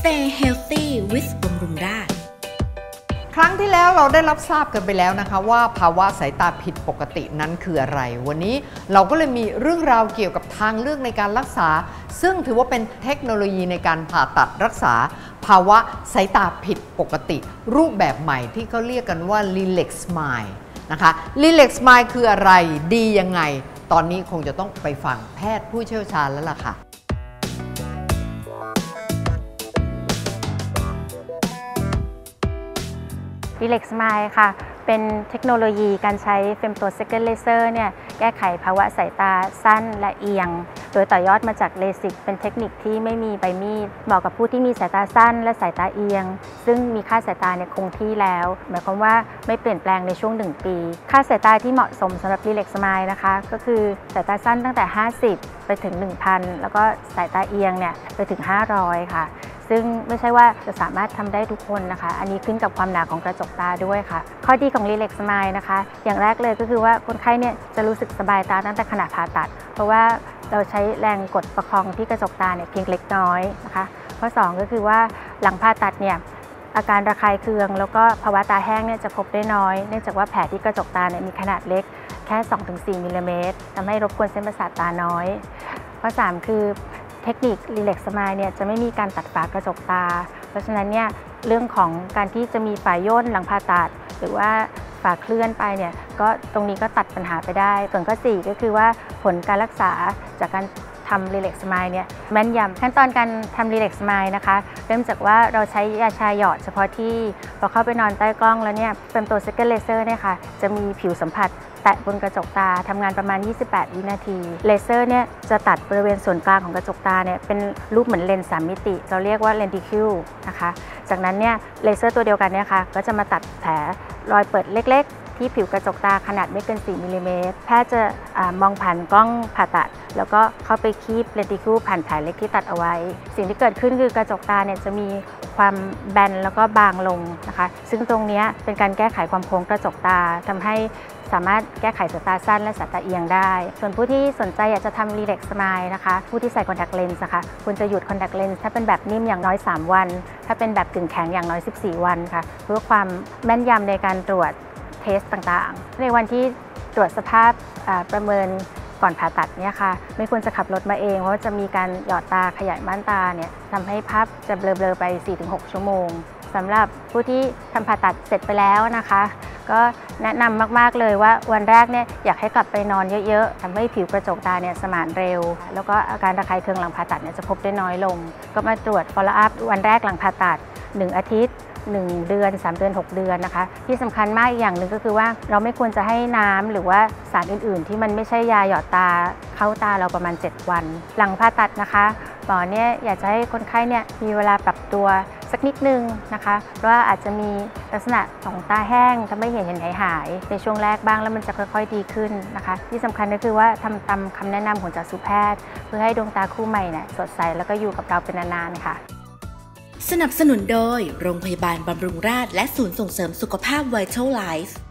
Stay healthy with บำรุงราษฎร์ครั้งที่แล้วเราได้รับทราบกันไปแล้วนะคะว่าภาวะสายตาผิดปกตินั้นคืออะไรวันนี้เราก็เลยมีเรื่องราวเกี่ยวกับทางเลือกในการรักษาซึ่งถือว่าเป็นเทคโนโลยีในการผ่าตัดรักษาภาวะสายตาผิดปกติรูปแบบใหม่ที่เขาเรียกกันว่า Relax Smile นะคะ Relax Smile คืออะไรดียังไงตอนนี้คงจะต้องไปฟังแพทย์ผู้เชี่ยวชาญแล้วล่ะค่ะ Relax Smile ค่ะเป็นเทคโนโลยีการใช้ Femtosecond Laser เนี่ยแก้ไขภาวะสายตาสั้นและเอียงโดยต่อยอดมาจากเลสิกเป็นเทคนิคที่ไม่มีใบมีดเหมาะกับผู้ที่มีสายตาสั้นและสายตาเอียงซึ่งมีค่าสายตาคงที่แล้วหมายความว่าไม่เปลี่ยนแปลงในช่วง1 ปีค่าสายตาที่เหมาะสมสำหรับ Relax Smile นะคะก็คือสายตาสั้นตั้งแต่50ไปถึง 1,000 แล้วก็สายตาเอียงเนี่ยไปถึง500ค่ะซึ่งไม่ใช่ว่าจะสามารถทำได้ทุกคนนะคะอันนี้ขึ้นกับความหนาของกระจกตาด้วยค่ะข้อดีของ Relax Smile นะคะอย่างแรกเลยก็คือว่าคนไข้เนี่ยจะรู้สึกสบายตาตั้งแต่ขณะผ่าตัดเพราะว่าเราใช้แรงกดประคองที่กระจกตาเนี่ยเพียงเล็กน้อยนะคะข้อ2ก็คือว่าหลังผ่าตัดเนี่ยอาการระคายเคืองแล้วก็ภาวะตาแห้งเนี่ยจะพบได้น้อยเนื่องจากว่าแผลที่กระจกตาเนี่ยมีขนาดเล็กแค่ 2-4 มิลลิเมตรทำให้รบกวนเส้นประสาทตาน้อยข้อ3คือเทคนิค Relax Smile เนี่ยจะไม่มีการตัดฝากระจกตาเพราะฉะนั้นเนี่ยเรื่องของการที่จะมีฝาย่นหลังผ่าตัดหรือว่าฝาเคลื่อนไปเนี่ยก็ตรงนี้ก็ตัดปัญหาไปได้ส่วนข้อ4ก็คือว่าผลการรักษาจากการทำ Relax Smile เนี่ยแม่นยำขั้นตอนการทำ Relax Smile นะคะเริ่มจากว่าเราใช้ยาชาหยอดเฉพาะที่พอเข้าไปนอนใต้กล้องแล้วเนี่ยFemtosecond Laser เนี่ยค่ะจะมีผิวสัมผัสแตะบนกระจกตาทำงานประมาณ28 วินาทีเลเซอร์เนี่ยจะตัดบริเวณส่วนกลางของกระจกตาเนี่ยเป็นรูปเหมือนเลนส์3 มิติเราเรียกว่าเลนติคิวนะคะจากนั้นเนี่ยเลเซอร์ตัวเดียวกันเนี่ยค่ะก็จะมาตัดแผลรอยเปิดเล็กๆที่ผิวกระจกตาขนาดไม่เกิน4 มิลลิเมตรแพทย์จะมองผ่านกล้องผ่าตัดแล้วก็เข้าไปคีบเลนติคิวผ่านแผลเล็กที่ตัดเอาไว้สิ่งที่เกิดขึ้นคือกระจกตาเนี่ยจะมีความแบนแล้วก็บางลงนะคะซึ่งตรงนี้เป็นการแก้ไขความโค้งกระจกตาทำให้สามารถแก้ไขสายตาสั้นและสายตาเอียงได้ส่วนผู้ที่สนใจอยากจะทำ Relax Smile นะคะผู้ที่ใส่คอนแทคเลนส์นะคะควรจะหยุดคอนแทคเลนส์ถ้าเป็นแบบนิ่มอย่างน้อย3 วันถ้าเป็นแบบกึ่งแข็งอย่างน้อย14 วันค่ะเพื่อความแม่นยำในการตรวจเทสต่างๆในวันที่ตรวจสภาพประเมินก่อนผ่าตัดเนี่ยค่ะไม่ควรจะขับรถมาเองเพราะจะมีการหยอดตาขยายม่านตาเนี่ยทำให้ภาพจะเบลอๆไป 4-6 ชั่วโมงสำหรับผู้ที่ทำผ่าตัดเสร็จไปแล้วนะคะก็แนะนำมากๆเลยว่าวันแรกเนี่ยอยากให้กลับไปนอนเยอะๆทำให้ผิวกระจกตาเนี่ยสมานเร็วแล้วก็อาการระคายเคืองหลังผ่าตัดเนี่ยจะพบได้น้อยลงก็มาตรวจ follow up วันแรกหลังผ่าตัด1 อาทิตย์1 เดือน3 เดือน6 เดือนนะคะที่สำคัญมากอีกอย่างหนึ่งก็คือว่าเราไม่ควรจะให้น้ำหรือว่าสารอื่นๆที่มันไม่ใช่ยาหยอดตาเข้าตาเราประมาณ7 วันหลังผ่าตัดนะคะหมอเนี่ยอยากจะให้คนไข้เนี่ยมีเวลาปรับตัวสักนิดนึงนะคะเพราะว่าอาจจะมีลักษณะของตาแห้งทำให้เห็นหายในช่วงแรกบ้างแล้วมันจะค่อยๆดีขึ้นนะคะที่สำคัญก็คือว่าทำตามคำแนะนำของจักษุแพทย์เพื่อให้ดวงตาคู่ใหม่เนี่ยสดใสแล้วก็อยู่กับเราเป็นนานๆค่ะสนับสนุนโดยโรงพยาบาลบำรุงราษฎร์และศูนย์ส่งเสริมสุขภาพ Vital Life